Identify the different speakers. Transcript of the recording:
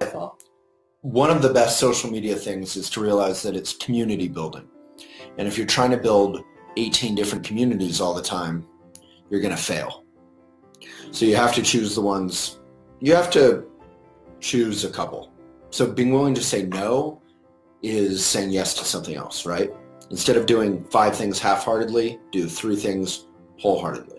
Speaker 1: Cool.
Speaker 2: one of the best social media things is to realize that it's community building. And if you're trying to build 18 different communities all the time, you're going to fail. So you have to choose the ones, you have to choose a couple. So being willing to say no is saying yes to something else, right? Instead of doing 5 things half-heartedly, do 3 things wholeheartedly.